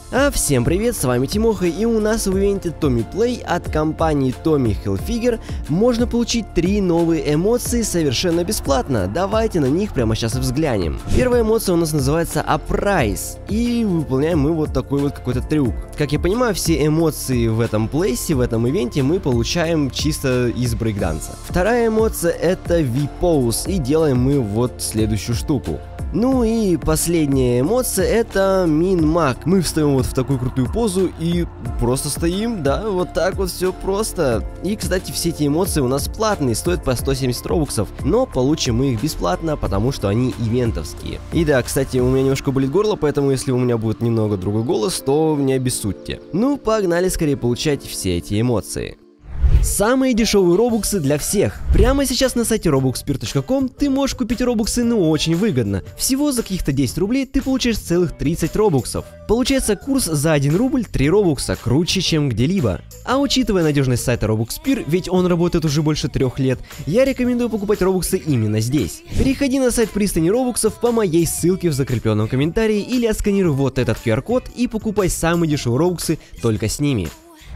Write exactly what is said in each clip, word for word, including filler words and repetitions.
А всем привет, с вами Тимоха, и у нас в ивенте Tommy Play от компании Tommy Hilfiger можно получить три новые эмоции совершенно бесплатно. Давайте на них прямо сейчас взглянем. Первая эмоция у нас называется Uprise, и выполняем мы вот такой вот какой-то трюк. Как я понимаю, все эмоции в этом плейсе, в этом ивенте мы получаем чисто из брейкданса. Вторая эмоция это V-Pose, и делаем мы вот следующую штуку. Ну и последняя эмоция это Min-Mag. Мы встаем вот в такую крутую позу и просто стоим, да, вот так вот все просто. И, кстати, все эти эмоции у нас платные, стоят по сто семьдесят робоксов, но получим мы их бесплатно, потому что они ивентовские. И да, кстати, у меня немножко болит горло, поэтому если у меня будет немного другой голос, то не обессудьте. Ну, погнали скорее получать все эти эмоции. Самые дешевые робоксы для всех. Прямо сейчас на сайте робокспир точка ком ты можешь купить робоксы, ну очень выгодно. Всего за каких-то десять рублей ты получаешь целых тридцать робоксов. Получается курс за один рубль три робокса, круче чем где-либо. А учитывая надежность сайта Робокспир, ведь он работает уже больше трех лет, я рекомендую покупать робоксы именно здесь. Переходи на сайт пристани робоксов по моей ссылке в закрепленном комментарии или отсканируй вот этот ку ар код и покупай самые дешевые робоксы только с ними.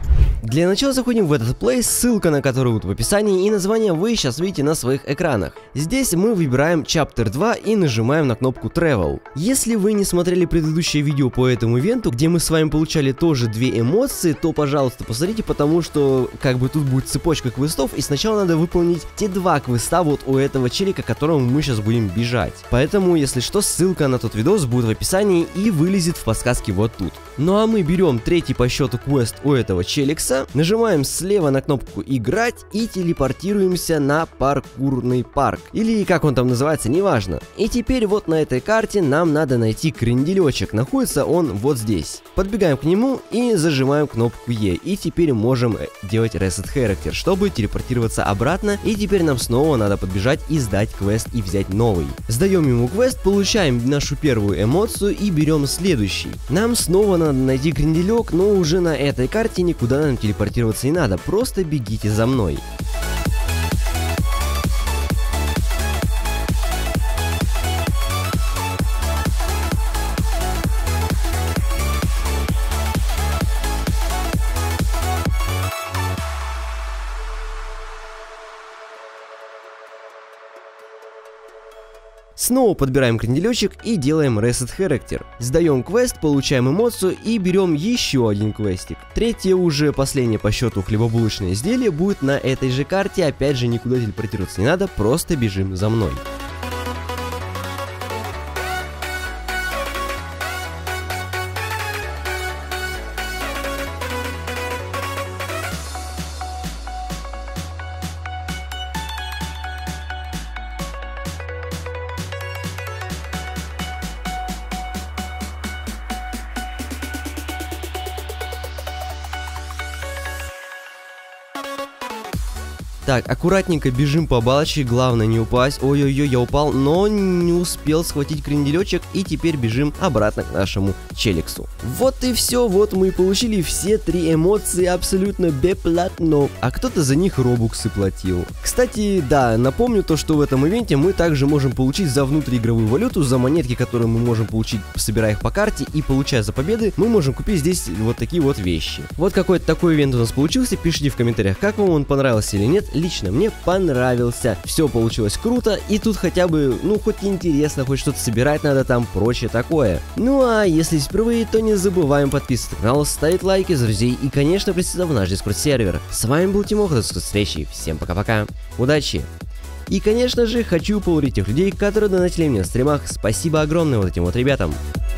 Для начала заходим в этот плейс, ссылка на который вот в описании, и название вы сейчас видите на своих экранах. Здесь мы выбираем Chapter два и нажимаем на кнопку Travel. Если вы не смотрели предыдущее видео по этому ивенту, где мы с вами получали тоже две эмоции, то пожалуйста посмотрите, потому что как бы тут будет цепочка квестов, и сначала надо выполнить те два квеста вот у этого челика, которому мы сейчас будем бежать. Поэтому, если что, ссылка на тот видос будет в описании и вылезет в подсказке вот тут. Ну а мы берем третий по счету квест у этого челикса, нажимаем слева на кнопку «Играть» и телепортируемся на паркурный парк. Или как он там называется, неважно. И теперь вот на этой карте нам надо найти кренделечек. Находится он вот здесь. Подбегаем к нему и зажимаем кнопку «Е». И теперь можем делать Reset Character, чтобы телепортироваться обратно. И теперь нам снова надо подбежать и сдать квест и взять новый. Сдаем ему квест, получаем нашу первую эмоцию и берем следующий. Нам снова надо найти кренделек, но уже на этой карте никуда нам телепортироваться не надо, просто бегите за мной. Снова подбираем кренделечек и делаем Reset Character. Сдаем квест, получаем эмоцию и берем еще один квестик. Третье, уже последнее по счету хлебобулочное изделие будет на этой же карте, опять же никуда телепортироваться не надо, просто бежим за мной. Так, аккуратненько бежим по балочке, главное не упасть. Ой-ой-ой, я упал, но не успел схватить кренделечек, и теперь бежим обратно к нашему челиксу. Вот и все, вот мы получили все три эмоции абсолютно бесплатно, а кто-то за них робоксы платил. Кстати, да, напомню то, что в этом ивенте мы также можем получить за внутриигровую валюту, за монетки, которые мы можем получить, собирая их по карте, и получая за победы, мы можем купить здесь вот такие вот вещи. Вот какой-то такой ивент у нас получился, пишите в комментариях, как вам он понравился или нет. Лично мне понравился, все получилось круто, и тут хотя бы, ну, хоть интересно, хоть что-то собирать надо там, прочее такое. Ну а если впервые, то не забываем подписываться на канал, ставить лайки, друзей и, конечно, присоединяться в наш Discord сервер. С вами был Тимоха, до скорой встречи, всем пока-пока, удачи! И, конечно же, хочу поговорить тех людей, которые донатили мне в стримах, спасибо огромное вот этим вот ребятам.